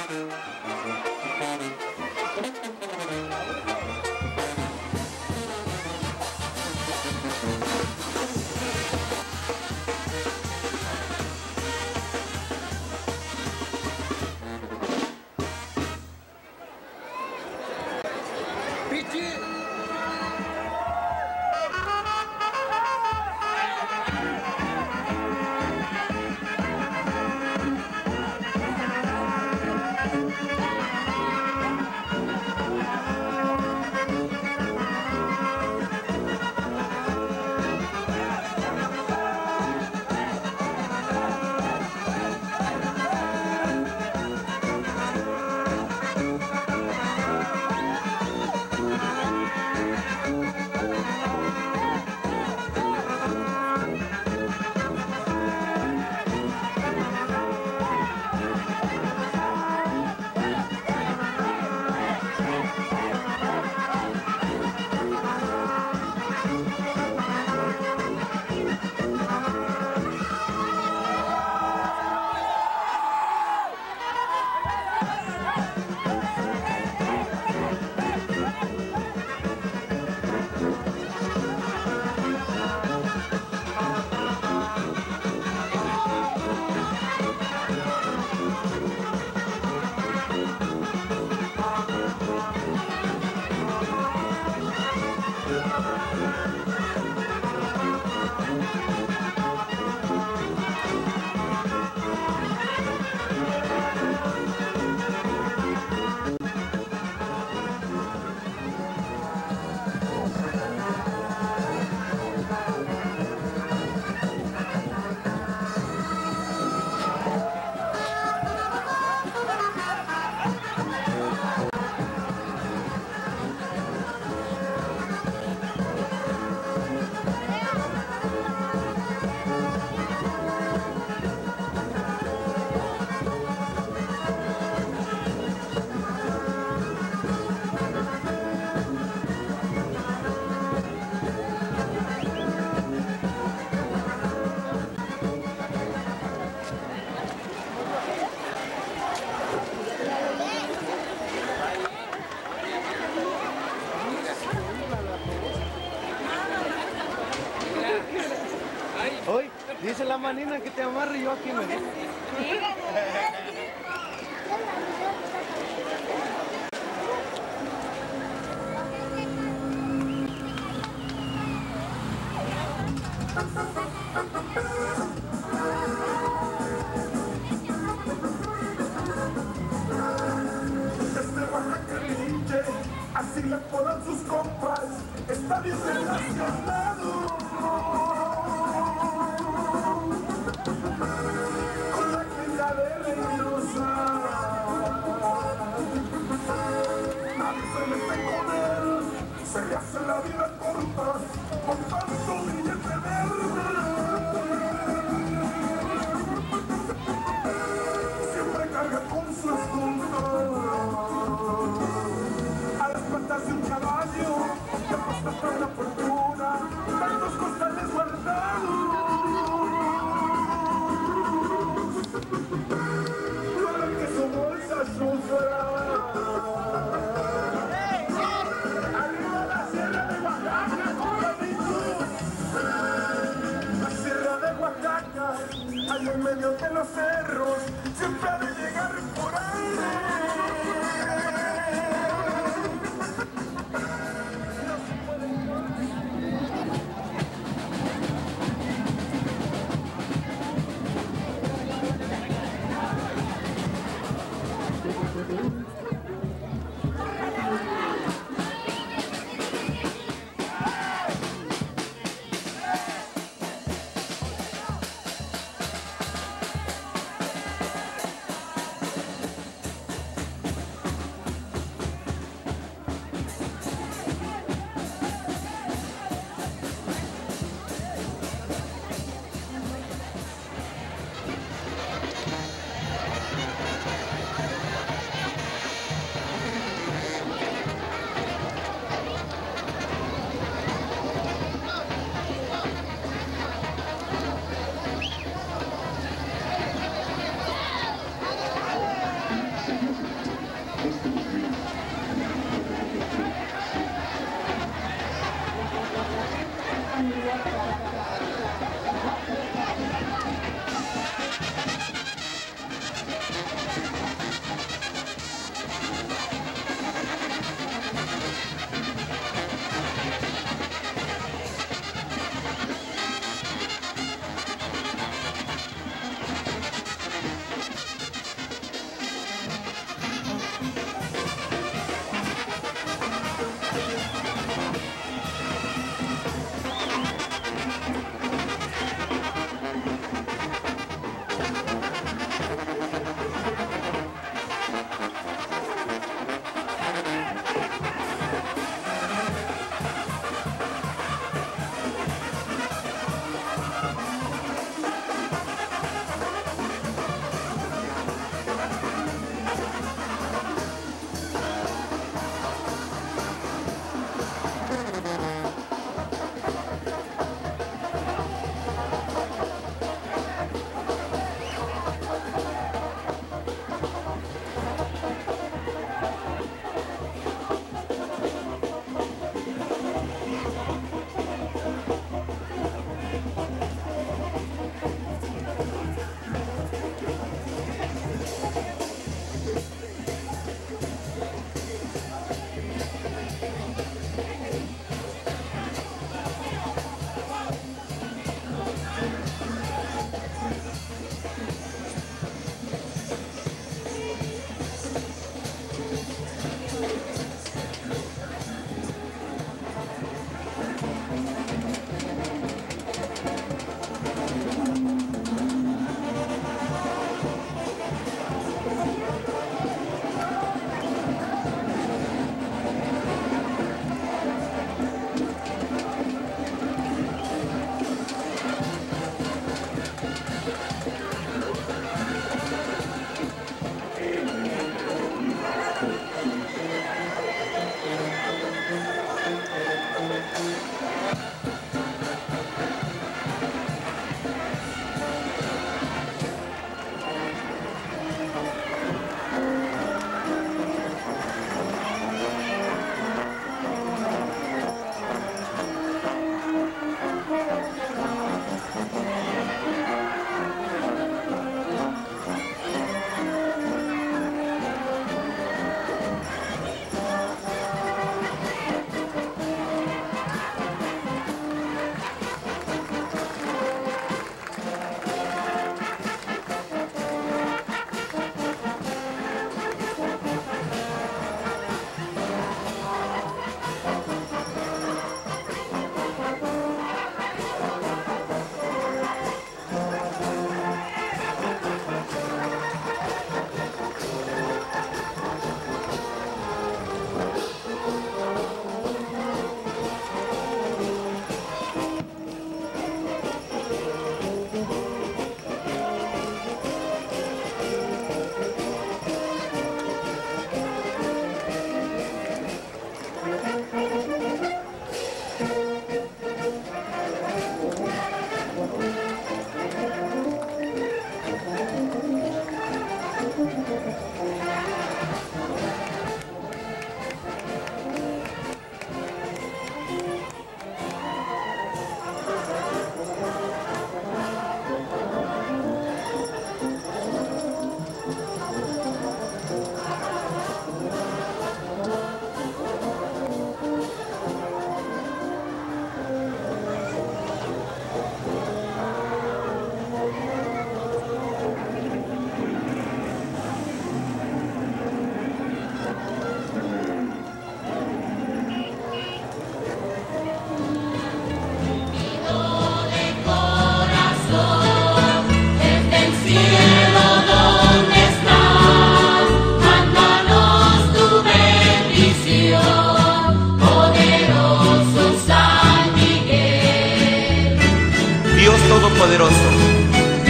Hoy, dice la manina que te amarre y yo aquí me digo. Así le ponen sus compas, está bien relacionado con la quinta de Reynosa. Nadie se mete con él, se le hace la vida corta con tanto billete verde. Siempre carga con su escolta de un caballo, que apuesta toda la fortuna, tantos costales guardados. Para que su bolsa sufra. Arriba la sierra de Oaxaca, compadritos. La sierra de Oaxaca, ahí en medio de los cerros, siempre ha de llegar por aire.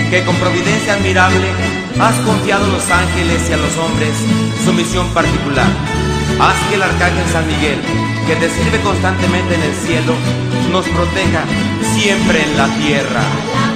que con providencia admirable has confiado a los ángeles y a los hombres su misión particular. Haz que el arcángel San Miguel, que te sirve constantemente en el cielo, nos proteja siempre en la tierra.